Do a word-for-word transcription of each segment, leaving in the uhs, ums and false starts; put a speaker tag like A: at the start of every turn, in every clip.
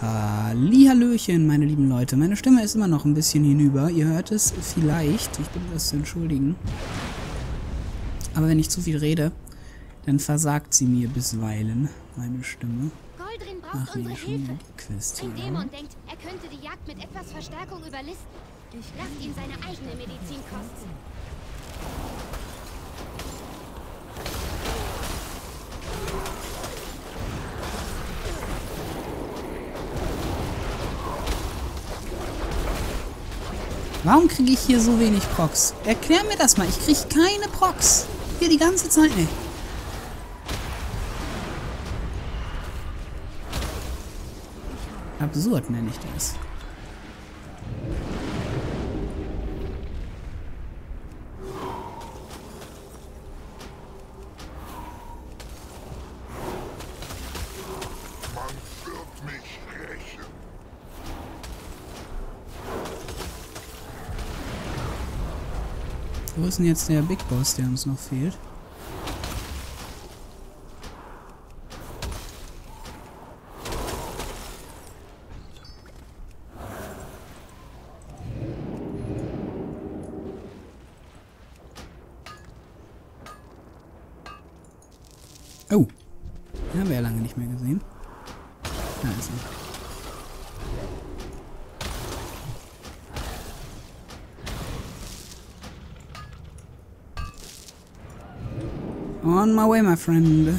A: Hallihallöchen, meine lieben Leute. Meine Stimme ist immer noch ein bisschen hinüber. Ihr hört es vielleicht. Ich bitte das zu entschuldigen. Aber wenn ich zu viel rede, dann versagt sie mir bisweilen, meine Stimme.
B: Goldrin braucht
A: Ach,
B: unsere
A: nee,
B: Hilfe.
A: Quest
B: Ein
A: hier.
B: Dämon denkt, er könnte die Jagd mit etwas Verstärkung überlisten. Lasst ihn seine eigene Medizin kosten.
A: Warum kriege ich hier so wenig Procs? Erklär mir das mal. Ich kriege keine Procs. Hier die ganze Zeit nicht. Absurd nenne ich das. Wo ist denn jetzt der Big Boss, der uns noch fehlt? Oh, den haben wir ja lange nicht mehr gesehen. Da ist er. On my way, my friend.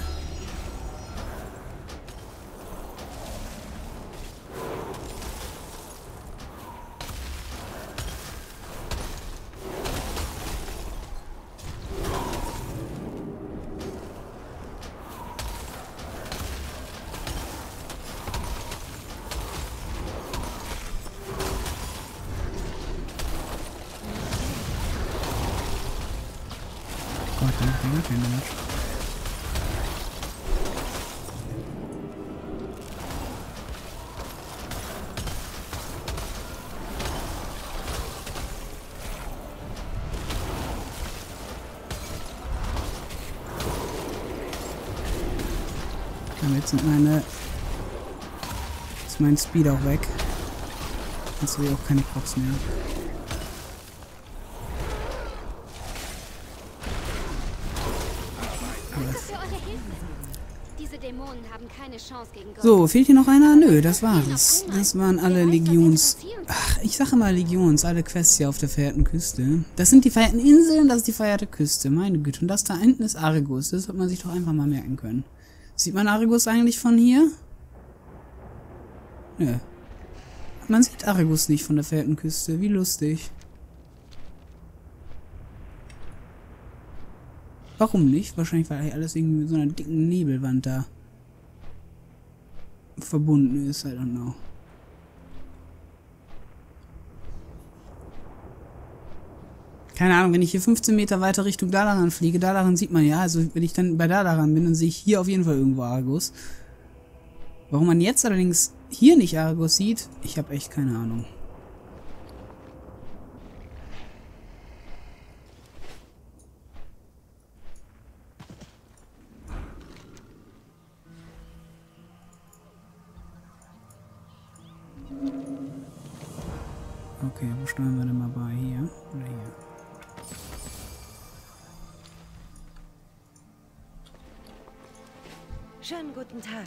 A: Gott, da macht er gar keinen Damage. Damit sind meine... ist mein Speed auch weg. Jetzt will ich auch keine Procs mehr.
B: Danke für eure Hilfe. Diese Dämonen haben keine Chance gegen Gott.
A: So, fehlt hier noch einer? Nö, das war's. Das waren alle Legions... Ach, ich sage mal Legions, alle Quests hier auf der verheerten Küste. Das sind die verheerten Inseln, das ist die verheerte Küste. Meine Güte. Und das da hinten ist Argus. Das hat man sich doch einfach mal merken können. Sieht man Argus eigentlich von hier? Nö. Man sieht Argus nicht von der verheerten Küste. Wie lustig. Warum nicht? Wahrscheinlich, weil alles irgendwie mit so einer dicken Nebelwand da verbunden ist. I don't know. Keine Ahnung, wenn ich hier fünfzehn Meter weiter Richtung Dalaran fliege, Dalaran sieht man ja, also wenn ich dann bei Dalaran bin, dann sehe ich hier auf jeden Fall irgendwo Argus. Warum man jetzt allerdings hier nicht Argus sieht, ich habe echt keine Ahnung. Okay, wo steuern wir denn mal bei? Hier oder hier?
C: Schönen guten Tag.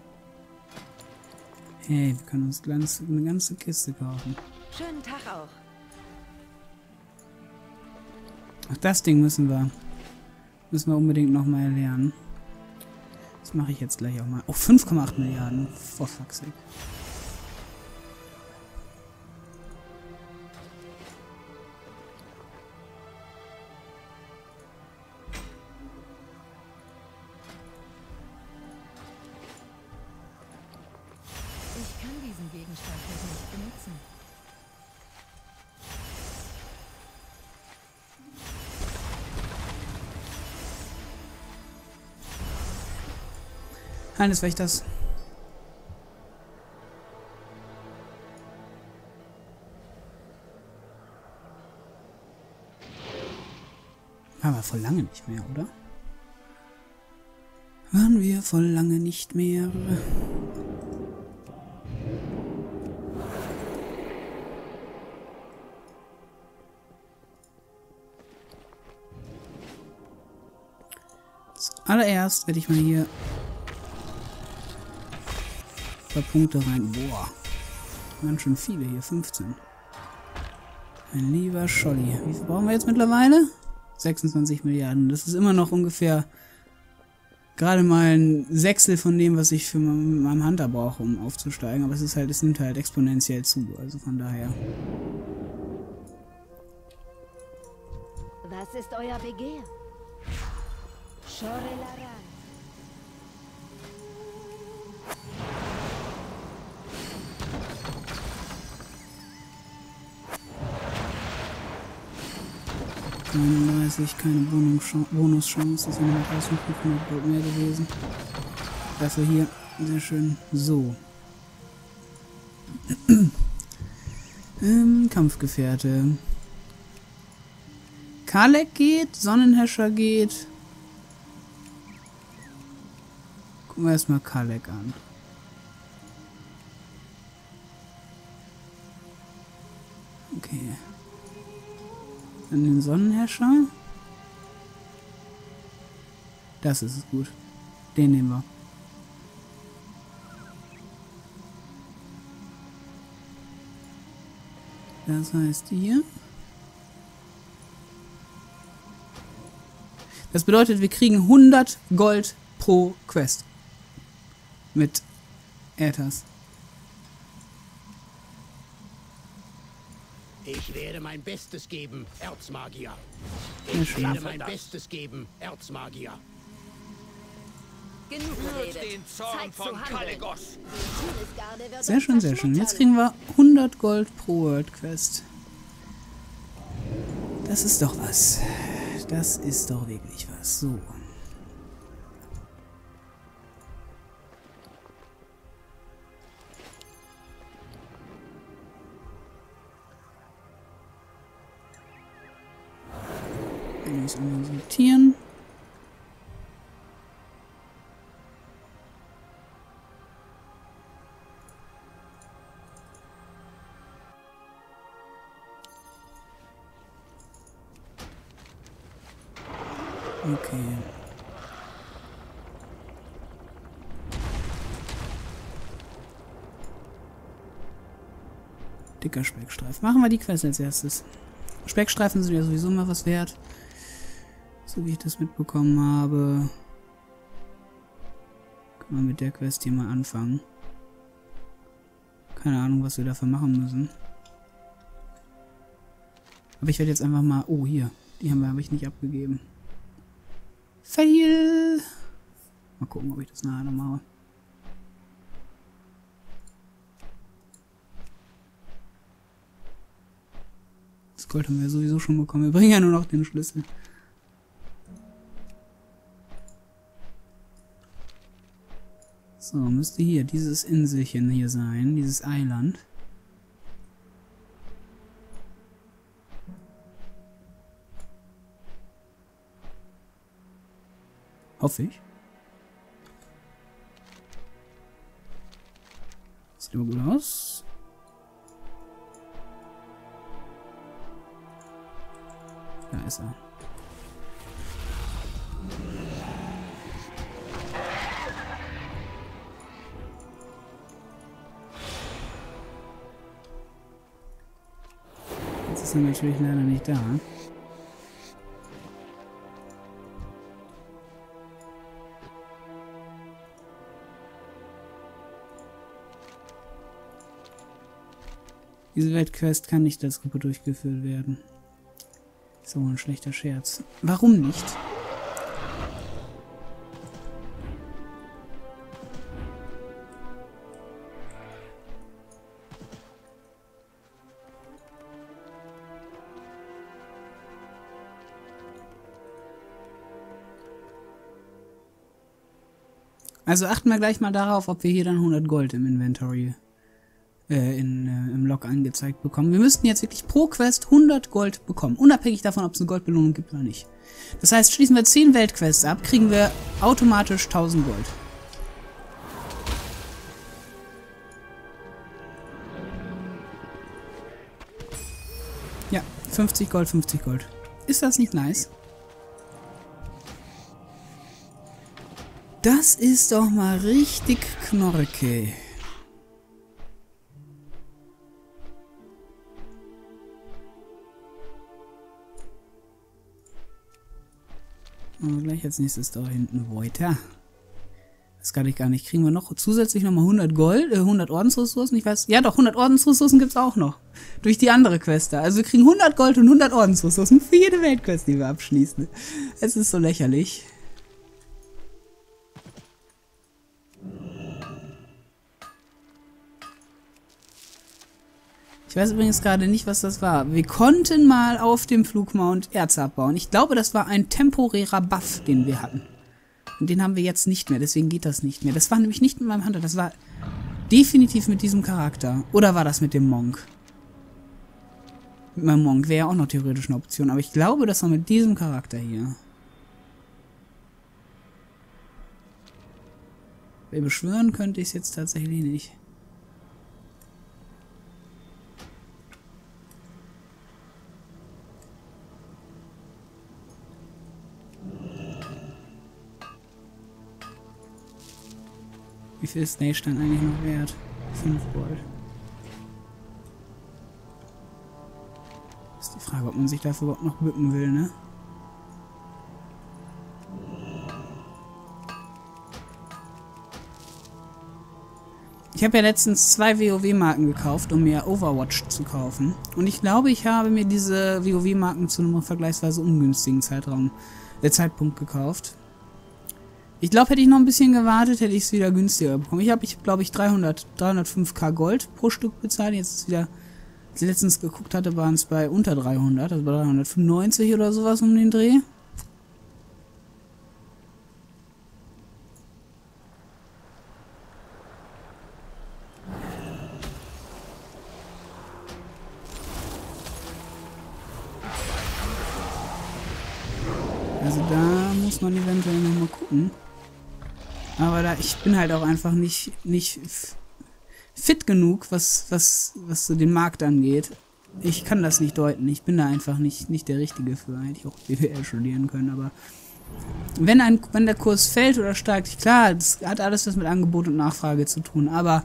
A: Hey, wir können uns ganz, eine ganze Kiste kaufen.
C: Schönen Tag auch.
A: Ach, das Ding müssen wir. Müssen wir unbedingt nochmal erlernen. Das mache ich jetzt gleich auch mal. Oh, fünf Komma acht Milliarden. For fuck's sake.
C: Ich kann diesen Gegenstand hier nicht benutzen.
A: Hannes Wächters. Waren wir vor lange nicht mehr, oder? Waren wir vor lange nicht mehr. Allererst werde ich mal hier ein paar Punkte rein. Boah. Ganz schön viele hier. fünfzehn. Mein lieber Scholli. Wie viel brauchen wir jetzt mittlerweile? sechsundzwanzig Milliarden. Das ist immer noch ungefähr gerade mal ein Sechstel von dem, was ich für mein, meinem Hunter brauche, um aufzusteigen. Aber es ist halt, es nimmt halt exponentiell zu. Also von daher.
B: Was ist euer Begehr? Schorelarai.
A: neununddreißig, keine Bonuschance, das sind eintausendfünfhundert Gold mehr gewesen. Dafür hier, sehr schön, so. ähm, Kampfgefährte. Kalek geht, Sonnenhäscher geht. Gucken wir erstmal Kalek an. Okay. Dann den Sonnenherrscher. Das ist es gut. Den nehmen wir. Das heißt hier. Das bedeutet, wir kriegen hundert Gold pro Quest. Mit Aethas.
D: Ich werde mein Bestes geben, Erzmagier.
A: Ja,
D: Ich
A: schön.
D: werde mein Bestes geben, Erzmagier.
B: Genug geredet.
E: Den Zorn
B: Zeit zu
E: von
B: handeln.
E: Kalecgos.
B: Die Todesgarde wird
A: Sehr
B: euch
A: schön, sehr schön. Jetzt
B: verschmuttern.
A: kriegen wir hundert Gold pro World Quest. Das ist doch was. Das ist doch wirklich was. So. Muss einmal sortieren. Okay. Dicker Speckstreifen. Machen wir die Quest als erstes. Speckstreifen sind ja sowieso mal was wert. So wie ich das mitbekommen habe. Können wir mit der Quest hier mal anfangen. Keine Ahnung, was wir dafür machen müssen. Aber ich werde jetzt einfach mal... Oh, hier. Die haben wir, habe ich nicht abgegeben. Fail! Mal gucken, ob ich das nachher noch mache. Das Gold haben wir sowieso schon bekommen. Wir bringen ja nur noch den Schlüssel. So, müsste hier dieses Inselchen hier sein. Dieses Eiland. Hoffe ich. Sieht aber gut aus. Da ist er. Jetzt ist er natürlich leider nicht da. Diese Weltquest kann nicht als Gruppe durchgeführt werden. So ein schlechter Scherz. Warum nicht? Also achten wir gleich mal darauf, ob wir hier dann hundert Gold im Inventory äh, in, äh, im Log angezeigt bekommen. Wir müssten jetzt wirklich pro Quest hundert Gold bekommen, unabhängig davon, ob es eine Goldbelohnung gibt oder nicht. Das heißt, schließen wir zehn Weltquests ab, kriegen wir automatisch tausend Gold. Ja, fünfzig Gold, fünfzig Gold. Ist das nicht nice? Das ist doch mal richtig Knorke. Und gleich als nächstes da hinten weiter. Das kann ich gar nicht. Kriegen wir noch zusätzlich nochmal hundert Gold, äh, hundert Ordensressourcen? Ich weiß, ja doch, hundert Ordensressourcen gibt's auch noch. Durch die andere Quest da. Also wir kriegen hundert Gold und hundert Ordensressourcen für jede Weltquest, die wir abschließen. Es ist so lächerlich. Ich weiß übrigens gerade nicht, was das war. Wir konnten mal auf dem Flugmount Erze abbauen. Ich glaube, das war ein temporärer Buff, den wir hatten. Und den haben wir jetzt nicht mehr, deswegen geht das nicht mehr. Das war nämlich nicht mit meinem Hunter, das war definitiv mit diesem Charakter. Oder war das mit dem Monk? Mit meinem Monk wäre ja auch noch theoretisch eine Option, aber ich glaube, das war mit diesem Charakter hier. Weil beschwören könnte ich es jetzt tatsächlich nicht. Wie viel ist Snake dann eigentlich noch wert? fünf Gold. Ist die Frage, ob man sich dafür überhaupt noch bücken will, ne? Ich habe ja letztens zwei WoW-Marken gekauft, um mir Overwatch zu kaufen. Und ich glaube, ich habe mir diese WoW-Marken zu einem vergleichsweise ungünstigen Zeitraum, äh, Zeitpunkt gekauft. Ich glaube, hätte ich noch ein bisschen gewartet, hätte ich es wieder günstiger bekommen. Ich habe, ich glaube ich, dreihundert, dreihundertfünf Gold pro Stück bezahlt. Jetzt ist wieder, als ich letztens geguckt hatte, waren es bei unter dreihundert, also bei dreihundertfünfundneunzig oder sowas um den Dreh. Also da muss man eventuell nochmal gucken. Aber da, ich bin halt auch einfach nicht, nicht fit genug, was, was, was so den Markt angeht. Ich kann das nicht deuten. Ich bin da einfach nicht, nicht der Richtige für. Hätte ich auch B W L studieren können, aber wenn, ein, wenn der Kurs fällt oder steigt, klar, das hat alles was mit Angebot und Nachfrage zu tun, aber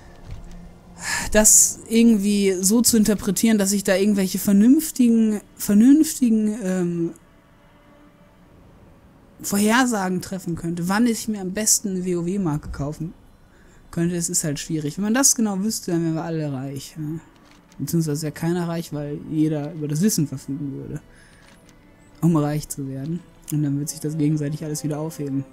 A: das irgendwie so zu interpretieren, dass ich da irgendwelche vernünftigen, vernünftigen, ähm, Vorhersagen treffen könnte, wann ich mir am besten eine WoW-Marke kaufen könnte, es ist halt schwierig. Wenn man das genau wüsste, dann wären wir alle reich. Ja. Beziehungsweise wäre keiner reich, weil jeder über das Wissen verfügen würde, um reich zu werden. Und dann wird sich das gegenseitig alles wieder aufheben.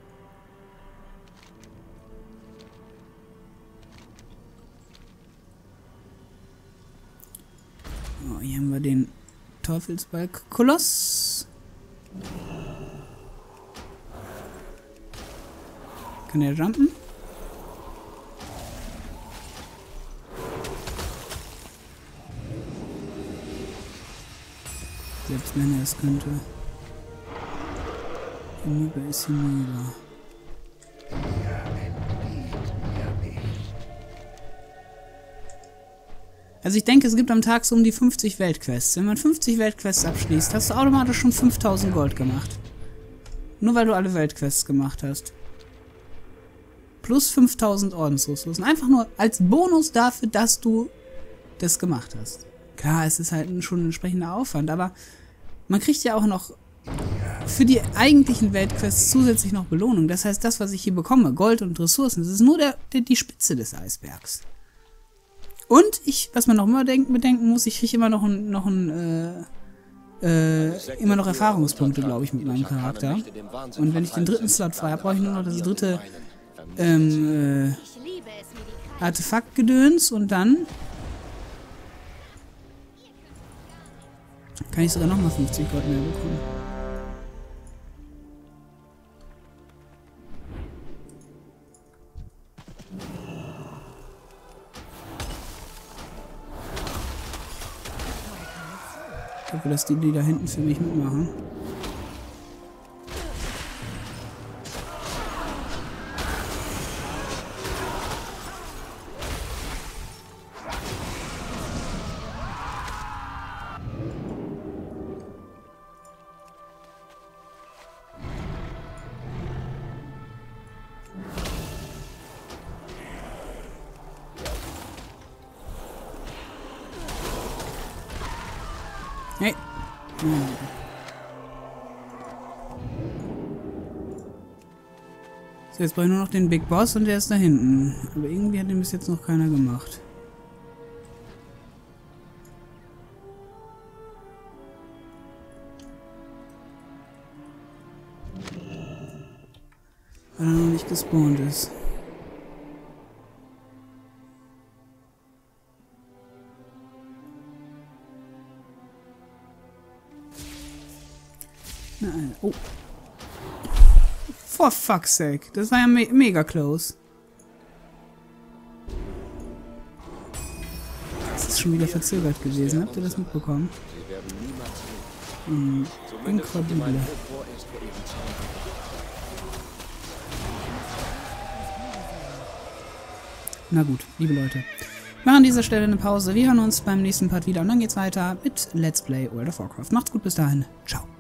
A: Oh, hier haben wir den Teufelsbalg-Koloss. Kann er jumpen? Selbst wenn er es könnte. Hinüber ist hinüber. Also ich denke, es gibt am Tag so um die fünfzig Weltquests. Wenn man fünfzig Weltquests abschließt, hast du automatisch schon fünftausend Gold gemacht. Nur weil du alle Weltquests gemacht hast. Plus fünftausend Ordensressourcen. Einfach nur als Bonus dafür, dass du das gemacht hast. Klar, es ist halt schon ein entsprechender Aufwand, aber man kriegt ja auch noch für die eigentlichen Weltquests zusätzlich noch Belohnung. Das heißt, das, was ich hier bekomme, Gold und Ressourcen, das ist nur der, der, die Spitze des Eisbergs. Und ich, was man noch immer denken, bedenken muss, ich kriege immer noch ein, noch ein, äh, äh, immer noch Erfahrungspunkte, glaube ich, mit meinem Charakter. Und wenn ich den dritten Slot frei habe, brauche ich nur noch das dritte ähm, äh, Artefaktgedöns und dann kann ich sogar nochmal fünfzig Gold mehr bekommen. Ich hoffe, dass die, die da hinten für mich mitmachen. Hey. Nein. So, jetzt brauche ich nur noch den Big Boss und der ist da hinten. Aber irgendwie hat den bis jetzt noch keiner gemacht. Weil er noch nicht gespawnt ist. Nein. Oh. For fuck's sake. Das war ja me mega close. Das ist schon wieder verzögert gewesen. Habt ihr das mitbekommen? Hm. Inkredible. Na gut, liebe Leute. Wir machen an dieser Stelle eine Pause. Wir hören uns beim nächsten Part wieder und dann geht's weiter mit Let's Play World of Warcraft. Macht's gut bis dahin. Ciao.